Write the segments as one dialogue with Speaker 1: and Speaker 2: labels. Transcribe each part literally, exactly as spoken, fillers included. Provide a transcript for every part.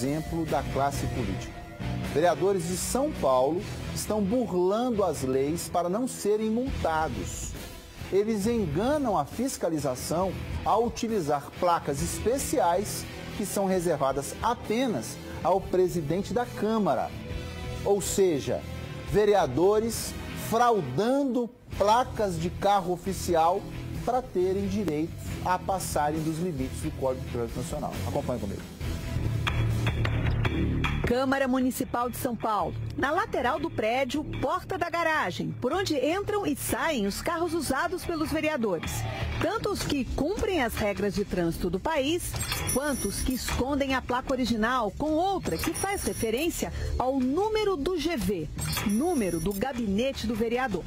Speaker 1: exemplo da classe política. Vereadores de São Paulo estão burlando as leis para não serem multados. Eles enganam a fiscalização ao utilizar placas especiais que são reservadas apenas ao presidente da Câmara. Ou seja, vereadores fraudando placas de carro oficial para terem direito a passarem dos limites do Código de Trânsito Nacional. Acompanhe comigo.
Speaker 2: Câmara Municipal de São Paulo. Na lateral do prédio, porta da garagem, por onde entram e saem os carros usados pelos vereadores. Tanto os que cumprem as regras de trânsito do país, quanto os que escondem a placa original com outra que faz referência ao número do G V, número do gabinete do vereador.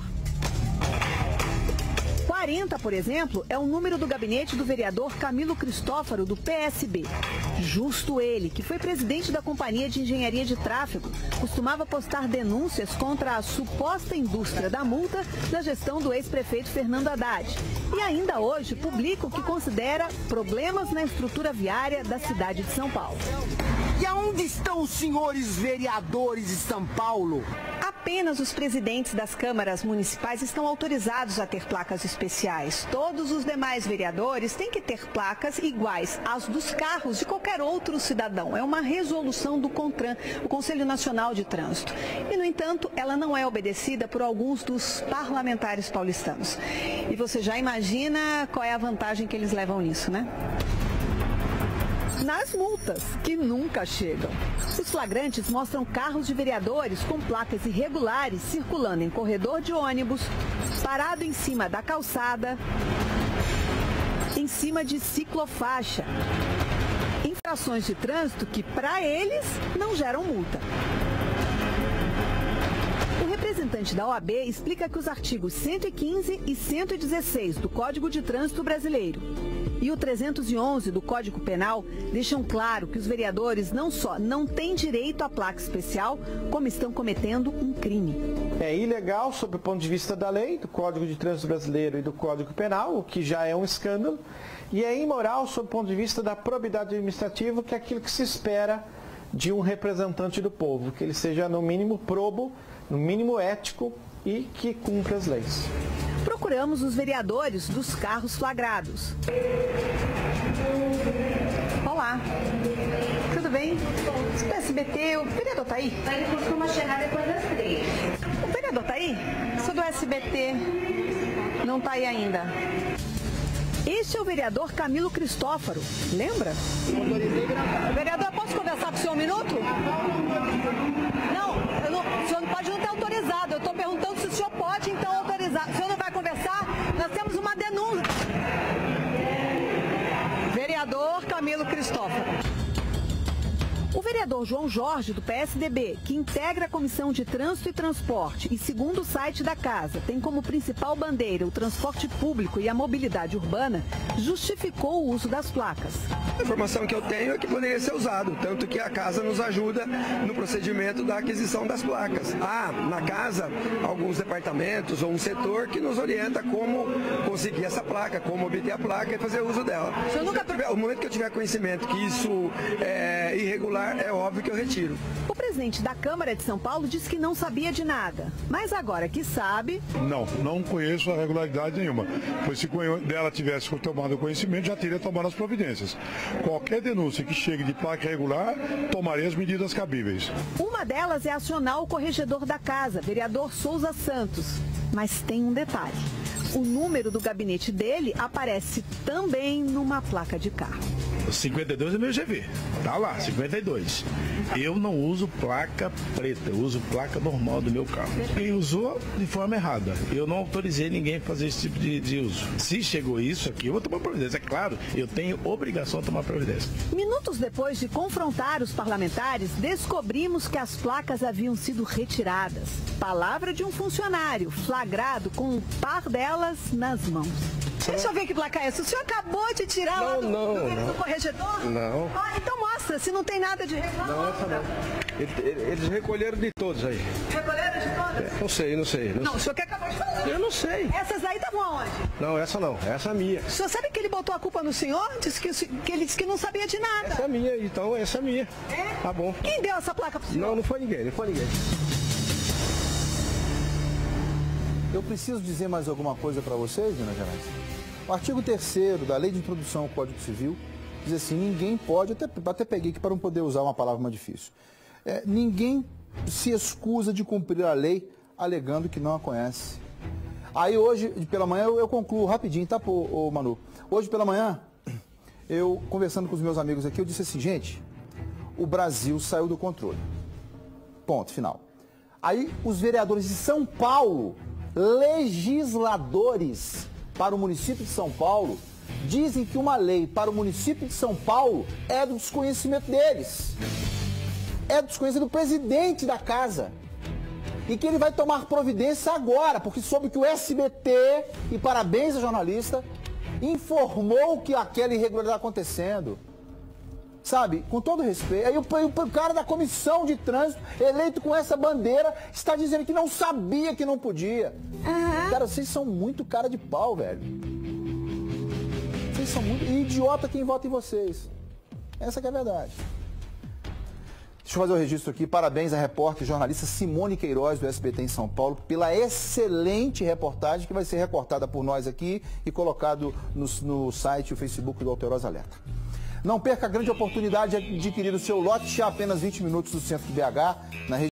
Speaker 2: quarenta, por exemplo, é o número do gabinete do vereador Camilo Cristófaro, do P S B. Justo ele, que foi presidente da Companhia de Engenharia de Tráfego, costumava postar denúncias contra a suposta indústria da multa da gestão do ex-prefeito Fernando Haddad. E ainda hoje publica o que considera problemas na estrutura viária da cidade de São Paulo.
Speaker 3: E aonde estão os senhores vereadores de São Paulo?
Speaker 2: Apenas os presidentes das câmaras municipais estão autorizados a ter placas especiais. Todos os demais vereadores têm que ter placas iguais às dos carros de qualquer outro cidadão. É uma resolução do CONTRAN, o Conselho Nacional de Trânsito. E, no entanto, ela não é obedecida por alguns dos parlamentares paulistanos. E você já imagina qual é a vantagem que eles levam nisso, né? Nas multas, que nunca chegam. Os flagrantes mostram carros de vereadores com placas irregulares circulando em corredor de ônibus, parado em cima da calçada, em cima de ciclofaixa. Infrações de trânsito que, para eles, não geram multa. O representante da O A B explica que os artigos cento e quinze e cento e dezesseis do Código de Trânsito Brasileiro e o trezentos e onze do Código Penal deixam claro que os vereadores não só não têm direito à placa especial, como estão cometendo um crime.
Speaker 4: É ilegal sob o ponto de vista da lei, do Código de Trânsito Brasileiro e do Código Penal, o que já é um escândalo, e é imoral sob o ponto de vista da probidade administrativa, que é aquilo que se espera de um representante do povo, que ele seja no mínimo probo, no mínimo ético e que cumpra as leis.
Speaker 2: Procuramos os vereadores dos carros flagrados. Olá, tudo bem? O P S B T, o vereador está aí?
Speaker 5: Ele costuma chegar depois das três.
Speaker 2: O vereador está aí? Sou do S B T, não está aí ainda. Este é o vereador Camilo Cristófaro, lembra? Vereador, posso conversar com o senhor um minuto? Não, eu não, o senhor não pode não ter autorizado. Eu estou perguntando se o senhor pode, então, autorizar. O senhor não vai conversar? Nós temos uma denúncia. Vereador Camilo Cristófaro. O vereador João Jorge, do P S D B, que integra a Comissão de Trânsito e Transporte e, segundo o site da casa, tem como principal bandeira o transporte público e a mobilidade urbana, justificou o uso das placas.
Speaker 6: A informação que eu tenho é que poderia ser usado, tanto que a casa nos ajuda no procedimento da aquisição das placas. Há na casa alguns departamentos ou um setor que nos orienta como conseguir essa placa, como obter a placa e fazer uso dela.
Speaker 2: O nunca...
Speaker 6: tiver, o momento que eu tiver conhecimento que isso é irregular, é óbvio que eu retiro.
Speaker 2: O presidente da Câmara de São Paulo disse que não sabia de nada, mas agora que sabe...
Speaker 7: Não, não conheço a regularidade nenhuma, pois se dela tivesse tomado conhecimento, já teria tomado as providências. Qualquer denúncia que chegue de placa irregular, tomaria as medidas cabíveis.
Speaker 2: Uma delas é acionar o corregedor da casa, vereador Souza Santos. Mas tem um detalhe. O número do gabinete dele aparece também numa placa de carro.
Speaker 8: cinquenta e dois é meu G V, tá lá, cinquenta e dois. Eu não uso placa preta, eu uso placa normal do meu carro. Quem usou de forma errada. Eu não autorizei ninguém a fazer esse tipo de, de uso. Se chegou isso aqui, eu vou tomar providência. É claro, eu tenho obrigação de tomar providência.
Speaker 2: Minutos depois de confrontar os parlamentares, descobrimos que as placas haviam sido retiradas. Palavra de um funcionário, flagrado com um par delas nas mãos. Deixa eu ver que placa é essa. O senhor acabou de tirar
Speaker 6: não,
Speaker 2: lá do,
Speaker 6: não,
Speaker 2: do,
Speaker 6: não.
Speaker 2: do corregedor?
Speaker 6: Não.
Speaker 2: Ah, então mostra, se não tem nada de...
Speaker 6: Não, essa não. Eles recolheram de todos aí.
Speaker 2: Recolheram de todos? nada?
Speaker 9: Não sei, não sei. Não,
Speaker 2: Não, o senhor que acabou de falar.
Speaker 9: Eu não sei.
Speaker 2: Essas aí estavam aonde?
Speaker 9: Não, essa não. Essa é a minha.
Speaker 2: O senhor sabe que ele botou a culpa no senhor? Disse que, o se- que ele disse que não sabia de nada.
Speaker 9: Essa é a minha, então essa é a minha.
Speaker 2: É?
Speaker 9: Tá bom.
Speaker 2: Quem deu essa placa pro senhor?
Speaker 9: Não, não foi ninguém, não foi ninguém.
Speaker 1: Eu preciso dizer mais alguma coisa para vocês, Minas Gerais? O artigo terceiro da Lei de Introdução ao Código Civil diz assim, ninguém pode, até, até peguei aqui para não poder usar uma palavra mais difícil, é, ninguém se excusa de cumprir a lei alegando que não a conhece. Aí hoje, pela manhã, eu, eu concluo rapidinho, tá, pô, ô, Manu? Hoje pela manhã, eu conversando com os meus amigos aqui, eu disse assim, gente, o Brasil saiu do controle. Ponto, final. Aí os vereadores de São Paulo, legisladores para o município de São Paulo, dizem que uma lei para o município de São Paulo é do desconhecimento deles. É do desconhecimento do presidente da casa. E que ele vai tomar providência agora, porque soube que o S B T, e parabéns a jornalista, informou que aquela irregularidade está acontecendo. Sabe, com todo respeito, aí o, o cara da comissão de trânsito, eleito com essa bandeira, está dizendo que não sabia que não podia. Uhum. Cara, vocês são muito cara de pau, velho. Vocês são muito... E idiota quem vota em vocês. Essa que é a verdade. Deixa eu fazer o registro aqui. Parabéns à repórter e jornalista Simone Queiroz, do S B T em São Paulo, pela excelente reportagem que vai ser recortada por nós aqui e colocado no, no site e o Facebook do Alterosa Alerta. Não perca a grande oportunidade de adquirir o seu lote a apenas vinte minutos do centro de B H, na região